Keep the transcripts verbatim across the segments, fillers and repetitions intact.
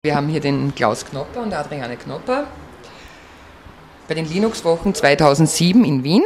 Wir haben hier den Klaus Knopper und Adriane Knopper bei den Linux-Wochen zweitausendsieben in Wien.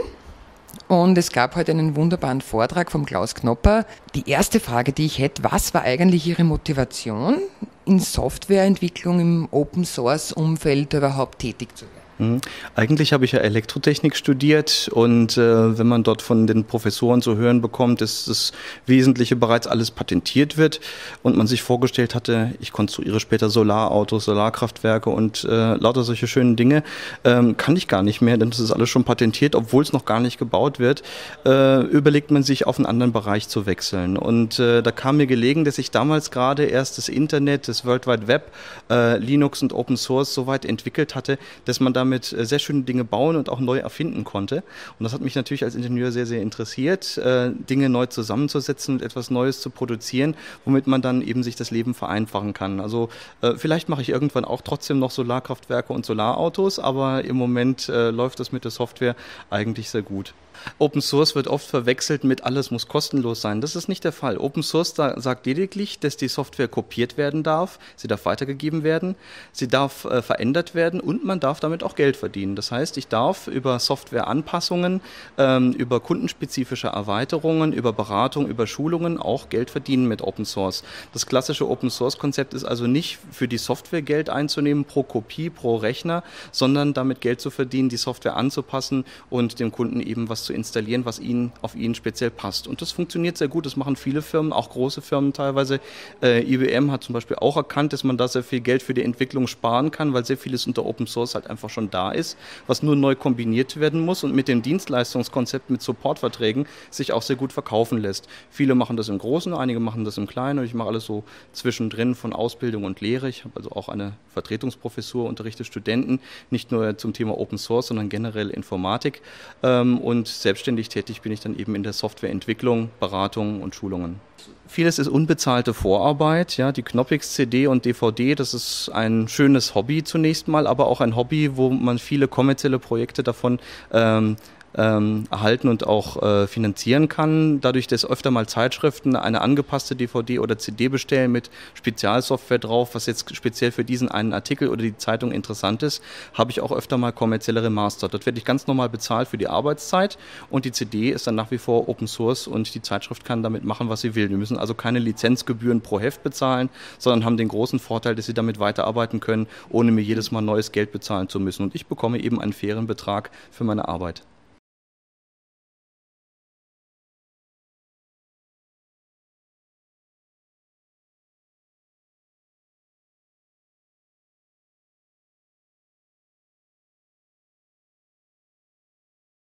Und es gab heute einen wunderbaren Vortrag vom Klaus Knopper. Die erste Frage, die ich hätte, was war eigentlich Ihre Motivation, in Softwareentwicklung im Open-Source-Umfeld überhaupt tätig zu werden? Eigentlich habe ich ja Elektrotechnik studiert und äh, wenn man dort von den Professoren zu hören bekommt, dass das Wesentliche bereits alles patentiert wird und man sich vorgestellt hatte, ich konstruiere später Solarautos, Solarkraftwerke und äh, lauter solche schönen Dinge, ähm, kann ich gar nicht mehr, denn das ist alles schon patentiert, obwohl es noch gar nicht gebaut wird, äh, überlegt man sich, auf einen anderen Bereich zu wechseln. Und äh, da kam mir gelegen, dass ich damals gerade erst das Internet, das World Wide Web, äh, Linux und Open Source so weit entwickelt hatte, dass man damit sehr schöne Dinge bauen und auch neu erfinden konnte. Und das hat mich natürlich als Ingenieur sehr, sehr interessiert, äh, Dinge neu zusammenzusetzen und etwas Neues zu produzieren, womit man dann eben sich das Leben vereinfachen kann. Also äh, vielleicht mache ich irgendwann auch trotzdem noch Solarkraftwerke und Solarautos, aber im Moment äh, läuft das mit der Software eigentlich sehr gut. Open Source wird oft verwechselt mit alles muss kostenlos sein. Das ist nicht der Fall. Open Source da, sagt lediglich, dass die Software kopiert werden darf, sie darf weitergegeben werden, sie darf äh, verändert werden und man darf damit auch Geld verdienen. Das heißt, ich darf über Softwareanpassungen, ähm, über kundenspezifische Erweiterungen, über Beratung, über Schulungen auch Geld verdienen mit Open Source. Das klassische Open Source Konzept ist also nicht für die Software Geld einzunehmen pro Kopie, pro Rechner, sondern damit Geld zu verdienen, die Software anzupassen und dem Kunden eben was zu installieren, was ihnen auf ihn speziell passt. Und das funktioniert sehr gut. Das machen viele Firmen, auch große Firmen teilweise. Äh, I B M hat zum Beispiel auch erkannt, dass man da sehr viel Geld für die Entwicklung sparen kann, weil sehr vieles unter Open Source halt einfach schon da ist, was nur neu kombiniert werden muss und mit dem Dienstleistungskonzept, mit Supportverträgen sich auch sehr gut verkaufen lässt. Viele machen das im Großen, einige machen das im Kleinen und ich mache alles so zwischendrin von Ausbildung und Lehre. Ich habe also auch eine Vertretungsprofessur, unterrichte Studenten, nicht nur zum Thema Open Source, sondern generell Informatik ähm, und selbstständig tätig bin ich dann eben in der Softwareentwicklung, Beratung und Schulungen. Vieles ist unbezahlte Vorarbeit, ja, die Knoppix C D und D V D, das ist ein schönes Hobby zunächst mal, aber auch ein Hobby, wo man viele kommerzielle Projekte davon ähm, Ähm, erhalten und auch äh, finanzieren kann. Dadurch, dass öfter mal Zeitschriften eine angepasste D V D oder C D bestellen mit Spezialsoftware drauf, was jetzt speziell für diesen einen Artikel oder die Zeitung interessant ist, habe ich auch öfter mal kommerzielle Remaster. Dort werde ich ganz normal bezahlt für die Arbeitszeit und die C D ist dann nach wie vor Open Source und die Zeitschrift kann damit machen, was sie will. Wir müssen also keine Lizenzgebühren pro Heft bezahlen, sondern haben den großen Vorteil, dass sie damit weiterarbeiten können, ohne mir jedes Mal neues Geld bezahlen zu müssen. Und ich bekomme eben einen fairen Betrag für meine Arbeit.